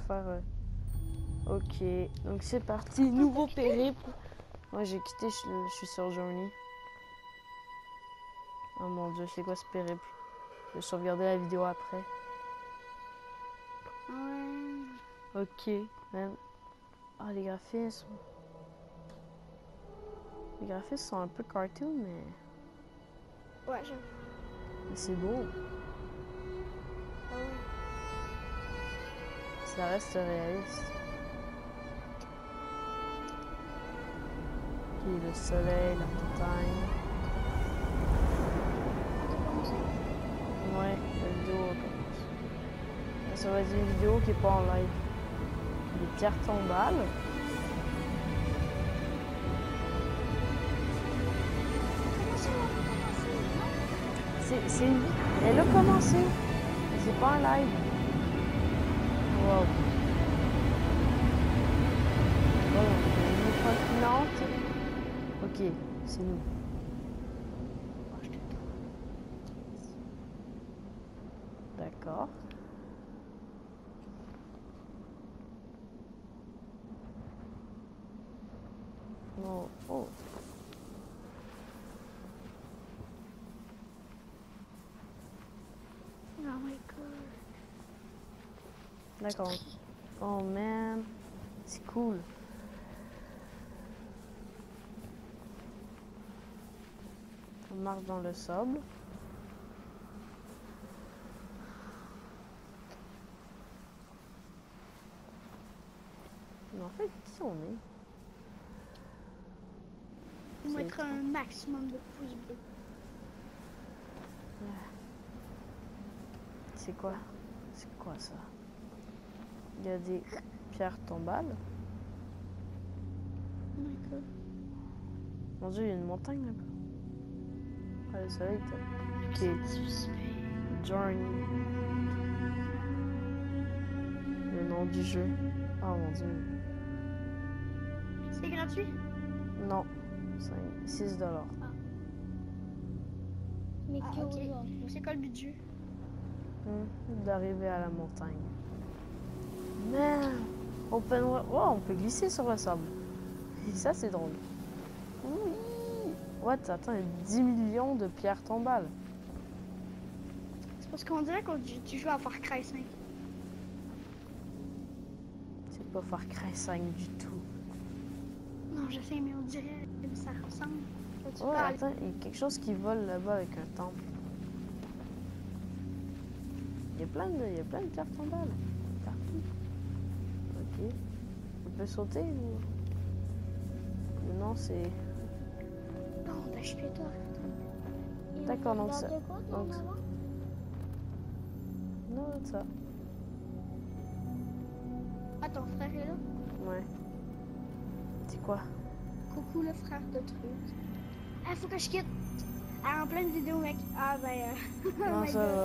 faire... Ok, donc c'est parti, nouveau périple. Moi j'ai quitté, je suis sur Journey. Oh mon dieu, c'est quoi ce périple? Je vais sauvegarder la vidéo après. Ouais. Ok, man. Ah, les graphismes. Les graphismes sont un peu cartoon, mais Ouais, j'avoue. c'est beau. Ah ouais. Ça reste réaliste. Ok, le soleil, la montagne. Ouais, la vidéo commence. Ça va être une vidéo qui est pas en live. Des pierres tombales. C'est une... Elle a commencé. Mais c'est pas en live. Wow. Bon, une étoile filante. Ok, c'est nous. D'accord. Oh, oh. Oh my god. D'accord. Oh man. C'est cool. On marche dans le sable. Mais en fait, qui on est? On va mettre un maximum de pouces bleus. C'est quoi? C'est quoi ça? Il y a des pierres tombales. Oh my god. Mon dieu, il y a une montagne là-bas. Ah, le soleil était... Ok. Suspect. Journey. Le nom du jeu. Oh mon dieu. C'est gratuit? Non. 6 $. Mais Ah, ok. C'est quoi le but du jeu? D'arriver à la montagne. Man! Open world. Oh, on peut glisser sur le sable. Et ça, c'est drôle. Oui! What? Attends, il y a 10 millions de pierres tombales. C'est parce qu'on dirait que tu joues à Far Cry 5. C'est pas Far Cry 5 du tout. Non, je sais, mais on dirait que ça ressemble. Tu Oh, peux aller- attends, il y a quelque chose qui vole là-bas avec un temple. Il y a plein de pierres tombales. Partout. Ok. On peut sauter ou... Non, c'est... Non, ben, je peux toi. D'accord, donc ça... De quoi, toi, donc- maman? Non, ça. Ah, ton frère est là? Ouais. C'est quoi? Coucou le frère de truc. Ah, faut que je quitte. Ah, en pleine vidéo, mec. Ah, ben... oh Non, my ça God. va.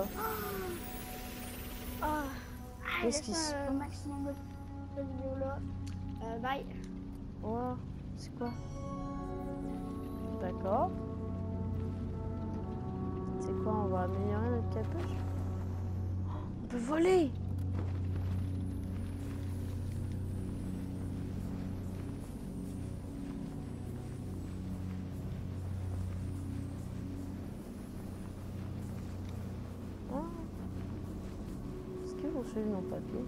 Ah, Qu'est-ce qui laisse se un maximum de vidéos là. Bye. Ouais, c'est quoi? D'accord. C'est quoi? On va améliorer notre capuche? Oh, on peut voler! Ah. Est-ce qu'ils vont suivre nos papiers?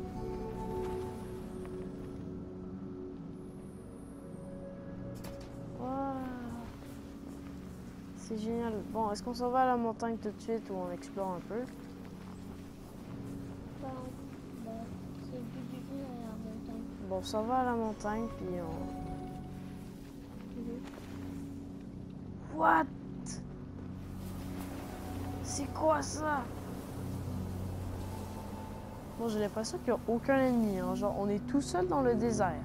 Waouh. C'est génial. Bon, est-ce qu'on s'en va à la montagne tout de suite ou on explore un peu? Ben, c'est le but du jeu à la montagne. Bon, on s'en va à la montagne puis on... What? C'est quoi ça? Bon, j'ai l'impression qu'il n'y a aucun ennemi. Hein. Genre, on est tout seul dans le désert.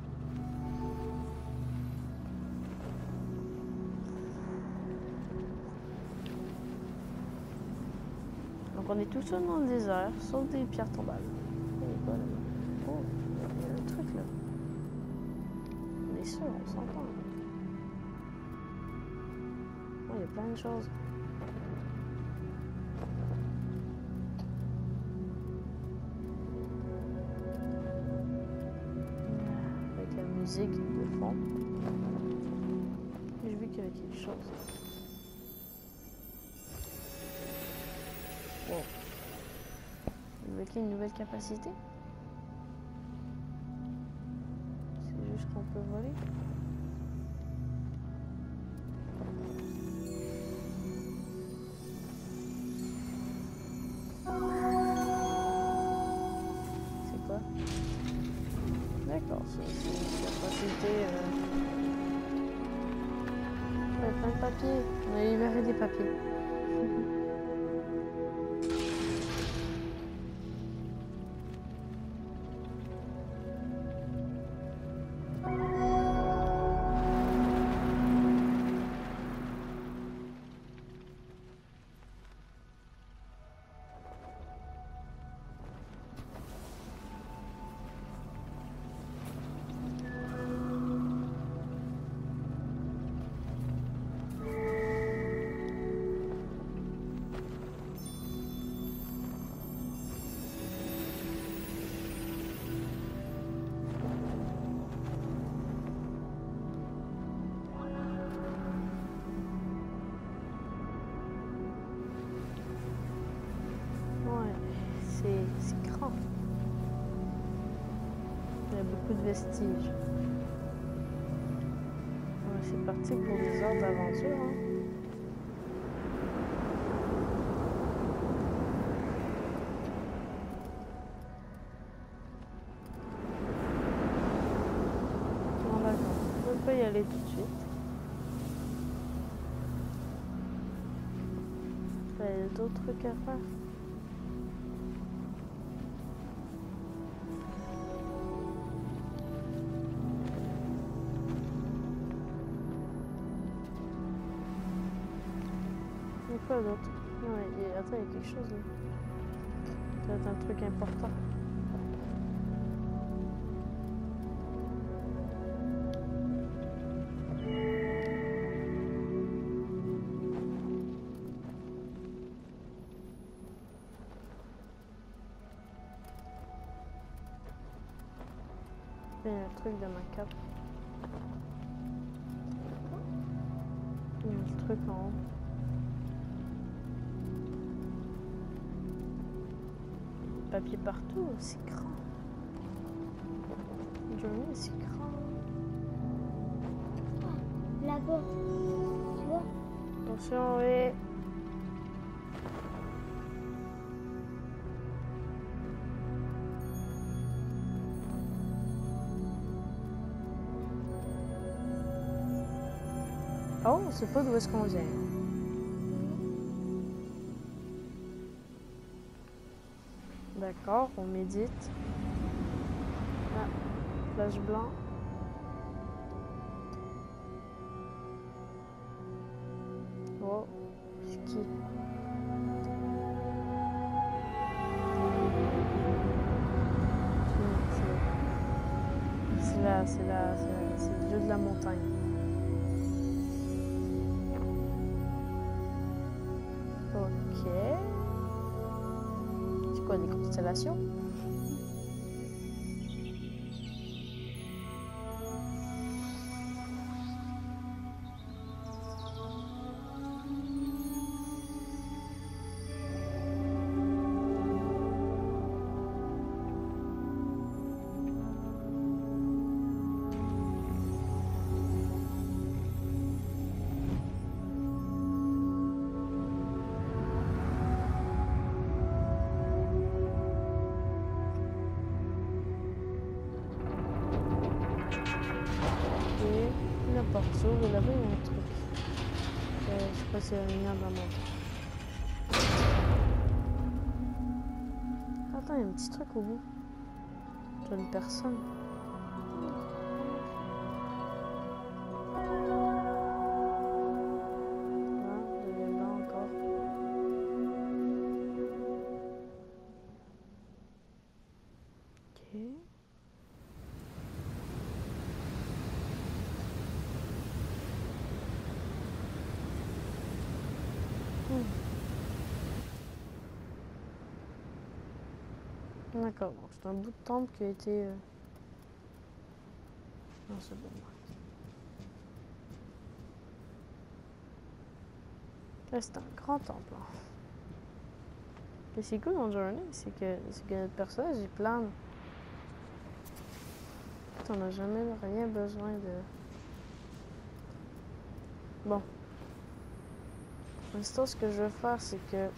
Donc, on est tout seul dans le désert, sauf des pierres tombales. Oh, il y a un truc là. On est sûr, on s'entend. Oh, il y a plein de choses. musique de fond. J'ai vu qu'il y avait quelque chose. Wow. Débloquer une nouvelle capacité? C'est juste qu'on peut voler. C'est quoi? D'accord, c'est une capacité. Ouais, plein de papiers. On a libéré des papiers. C'est grand. Il y a beaucoup de vestiges. Ouais, c'est parti pour des heures d'aventure. Hein. Bon, d'accord. On peut pas y aller tout de suite. Il y a d'autres trucs à faire. Quoi d'autre? Ouais, attends, il y a quelque chose là. Ça va être un truc important. Il y a un truc de ma cape. Il y a un truc en haut. Papier partout, c'est grand. Johnny, c'est grand. Là-bas, tu vois? Attention, oui. Oh, on sait pas d'où est-ce qu'on vient. D'accord, on médite. Ah, flash blanc. Oh, c'est qui? C'est le dieu de la montagne. Ok. C'est quoi, des constellations? La porte s'ouvre et là-bas il y a un truc. Je crois que c'est la lumière d'un monde. Attends, il y a un petit truc au bout. Tu as une personne. Là encore. Ok. D'accord, c'est un bout de temple qui a été... Non, c'est bon. Là, c'est un grand temple. Hein. Et c'est cool dans Journey, c'est que notre personnage, il plane. On n'a jamais rien besoin de... Bon. Pour l'instant, ce que je vais faire, c'est que...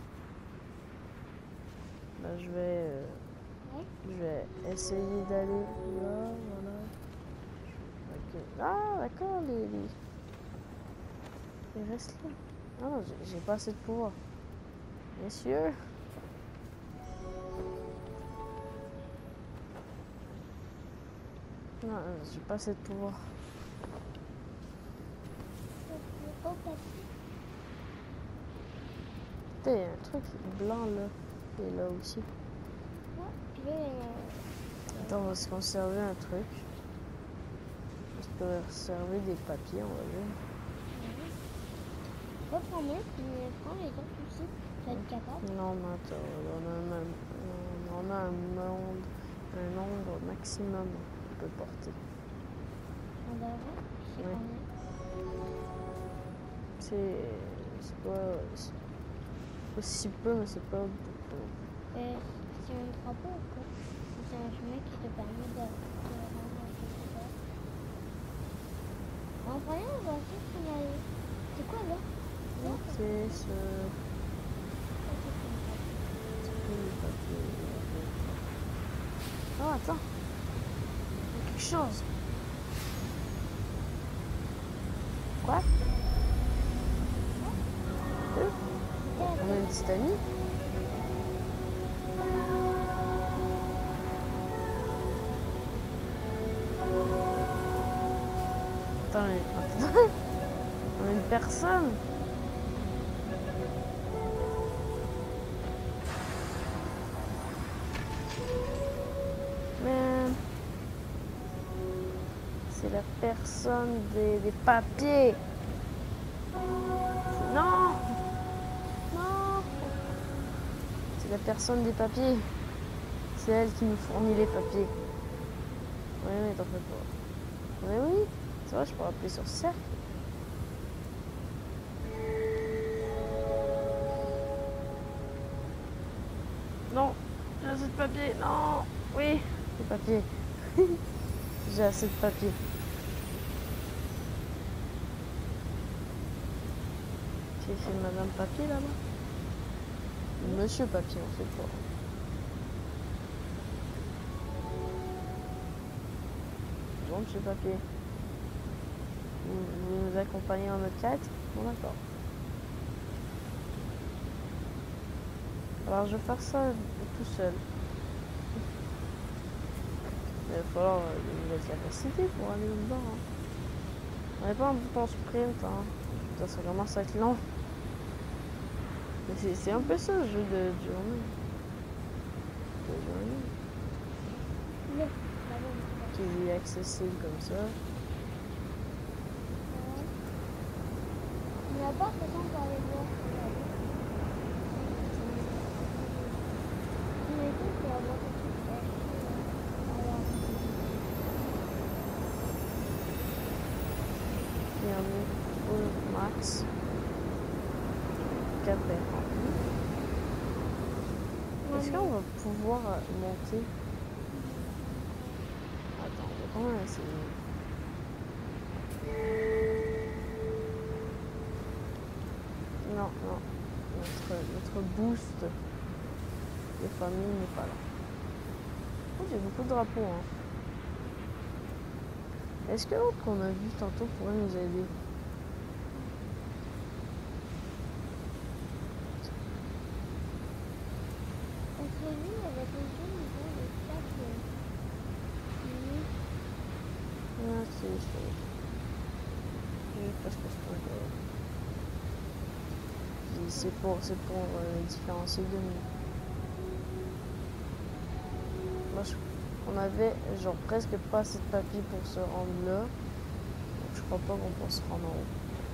Ben, je vais essayer d'aller là, voilà. Ok. Ah, d'accord, ils restent là. Ah non, j'ai pas assez de pouvoir. Messieurs. Non, j'ai pas assez de pouvoir. Oh, papy. Putain, il y a un truc blanc là. Il est là aussi. Ouais, tu veux... Attends, on va se conserver un truc. On peut conserver des papiers, on va dire. Va prendre un, puis prends les autres aussi. Tu vas être capable. Non, mais attends, on a un nombre maximum qu'on peut porter. On verra. C'est Ouais. combien? C'est pas si peu, mais c'est pas beaucoup. C'est un drapeau ou quoi? C'est un chemin qui te permet de rendre quelque chose. En voyant, on va aussi s'en aller. C'est quoi là? Là, C'est ce... Oh, attends. Il y a quelque chose. Quoi? On a une petite amie? Attends. On a une personne. Mais c'est la personne des papiers. Non. Non. C'est la personne des papiers. C'est elle qui nous fournit les papiers. Oui, mais t'en fais pas. Mais oui, c'est vrai, je peux appuyer sur cercle. Non, j'ai assez de papier. Non, oui, des papiers. J'ai assez de papier. C'est Madame Papier là-bas. Monsieur Papier, on sait pas. Bon, Monsieur Papier. Vous nous accompagnez dans notre quête? Bon, d'accord. Alors, je vais faire ça tout seul. Il va falloir de la capacité pour aller au-dedans. Hein. On n'est pas un bouton sprint. Hein. Ça commence à être long. Mais c'est un peu ça le jeu de journée. Là, Qui est accessible comme ça. mais là-bas, de toute façon, on va aller voir. Mais écoute, on va voir tout de suite. Il y en a full max. 4 rempli. Est-ce qu'on va pouvoir monter? Attends, on va quand même essayer. Non. Notre boost de famille n'est pas là. Oh, j'ai beaucoup de drapeaux. Hein. Est-ce que l'autre qu'on a vu tantôt pourrait nous aider? On s'est vu avec un jeu niveau de 4 minutes. Ah, c'est chaud. Parce que c'est pas grave. C'est pour différencier de nous. Moi, on avait genre presque pas assez de papier pour se rendre là. Donc je crois pas qu'on peut se rendre en haut.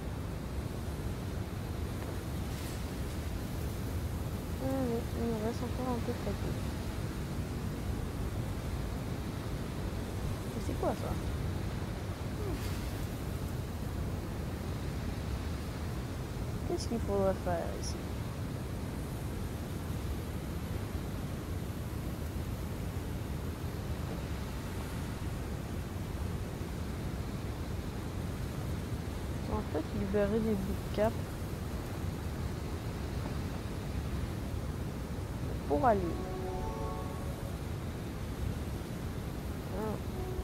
Oui, il nous reste encore un peu de papier. Et c'est quoi ça? Qu'est-ce qu'il faudrait faire ici? En fait, libérer des bouts de cap pour aller. Ah.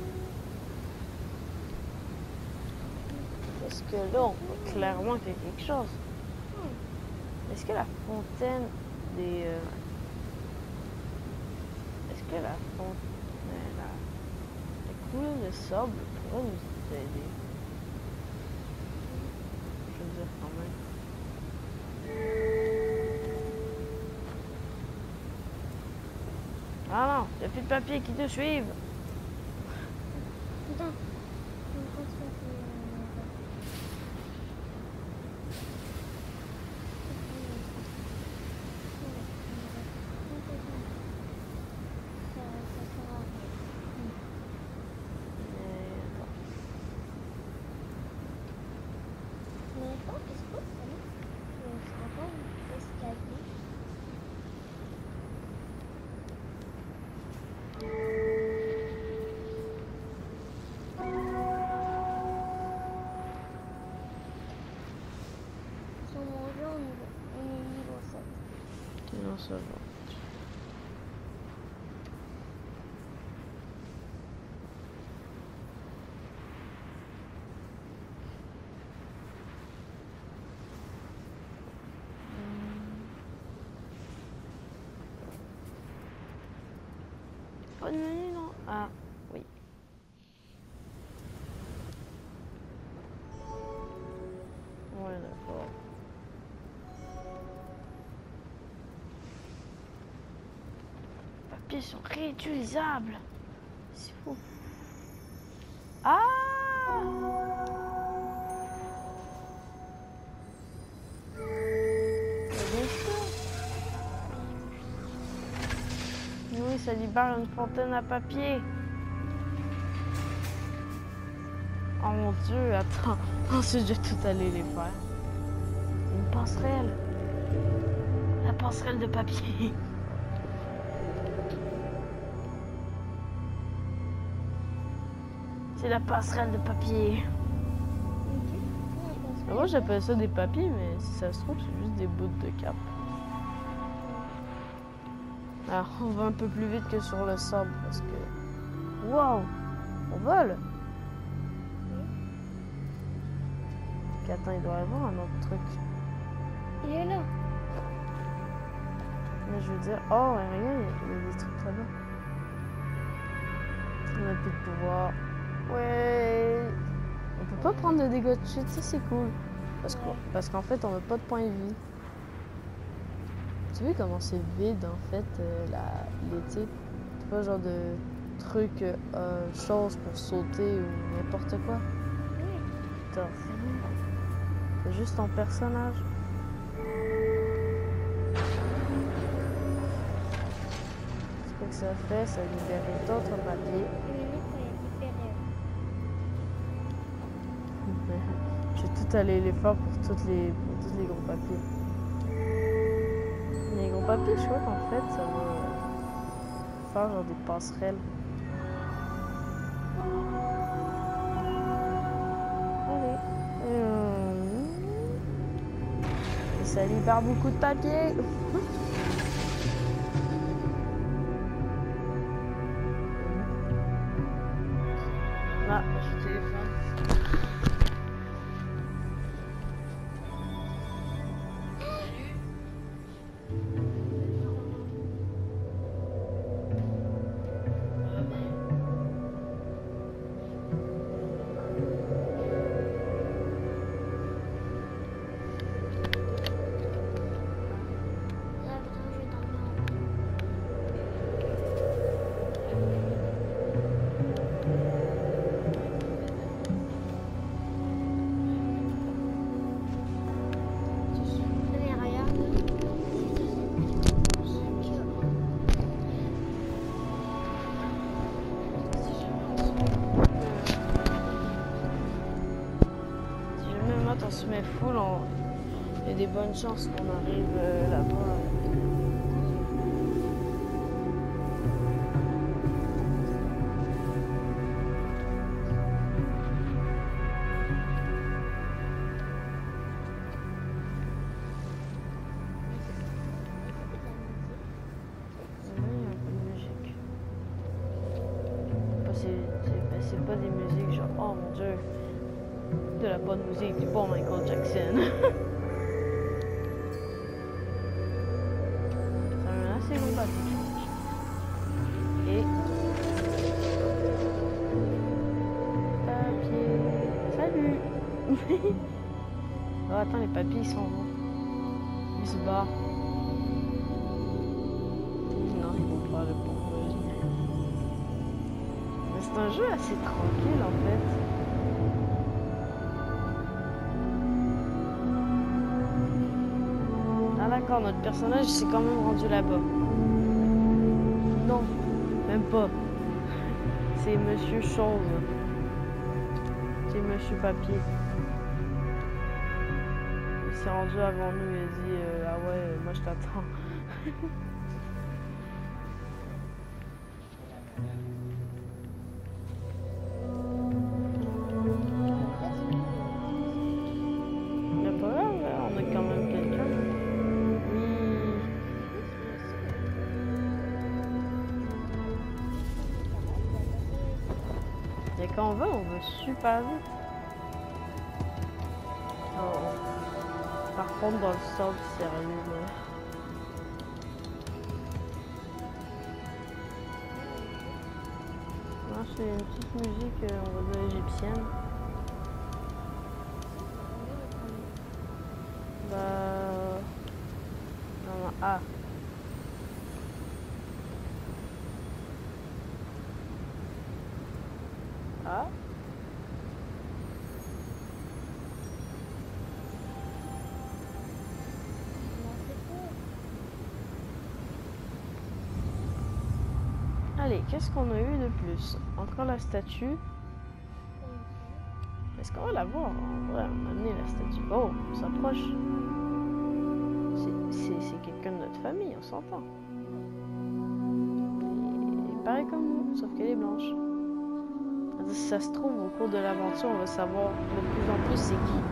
Parce que là, on voit clairement qu'il y a quelque chose. Est-ce que la fontaine des... Est-ce que la fontaine... La coulée de sable pourrait nous aider? Je veux dire quand même. Ah non, il n'y a plus de papier qui te suivent. Putain. Non, ça va. Pas de menu, non? Ah, oui. Ouais, d'accord. Les papiers sont réutilisables. C'est fou. Ah! Bien sûr. Oui, ça libère une fontaine à papier. Oh mon Dieu, attends. Ensuite, je vais tout aller les faire. Une passerelle. La passerelle de papier. C'est la passerelle de papier. Moi, j'appelle ça des papiers, mais si ça se trouve, c'est juste des bouts de cap. Alors, on va un peu plus vite que sur le sable parce que... Wow! On vole! Attends, il doit y avoir un autre truc. Il est là. Mais je veux dire... Oh, ouais, regarde, il y a des trucs là-bas. On a plus de pouvoir. Ouais! On peut pas prendre de dégâts de chute, ça c'est cool. Parce qu'en fait, on n'a pas de points de vie. Tu vois comment c'est vide en fait l'été? C'est pas genre de trucs, choses pour sauter ou n'importe quoi. Putain, c'est bon. C'est juste ton personnage. Ce que ça fait, ça libère d'autres papiers. Je vais tout aller les faire pour tous les gros papiers. Les gros papiers, je crois qu'en fait, ça va faire genre des passerelles. Allez. Et ça libère beaucoup de papier. Ah, je téléphone. On se met full, y a des bonnes chances qu'on arrive là-bas. C'est pas des musiques genre, oh mon dieu, de la bonne musique du bon Michael Jackson. C'est un assez long bateau. Et papier. Salut. Oh attends, les papiers ils sont où? Ils se barrent. Non, ils vont pas le bon. C'est un jeu assez tranquille en fait. Ah d'accord, notre personnage s'est quand même rendu là-bas. Non, même pas. C'est Monsieur Chauve. C'est Monsieur Papier. Il s'est rendu avant nous et a dit ah ouais, moi je t'attends. Et quand on va super vite. Oh. Par contre, dans le sable, sérieux, là. Non, c'est une petite musique, on va dire, égyptienne. Bah... Non, ah. Ah. Allez, qu'est-ce qu'on a eu de plus? Encore la statue. Est-ce qu'on va la voir? On va amener la statue. Oh, on s'approche. C'est quelqu'un de notre famille, on s'entend. Il paraît comme nous, sauf qu'elle est blanche. Si ça se trouve, au cours de l'aventure, on va savoir de plus en plus c'est qui.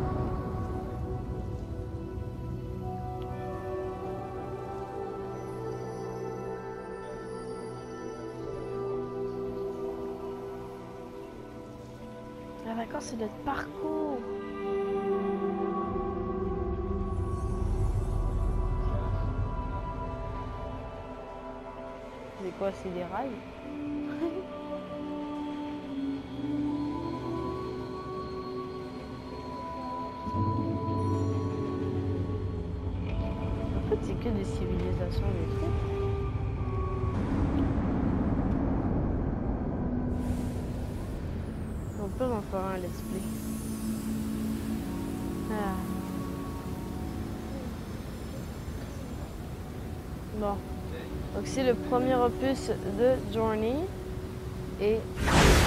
Ah d'accord, c'est notre parcours. C'est quoi, c'est des rails? En fait, c'est que des civilisations détruites. On peut en faire un let's play. Ah. Bon. Donc c'est le premier opus de Journey. Et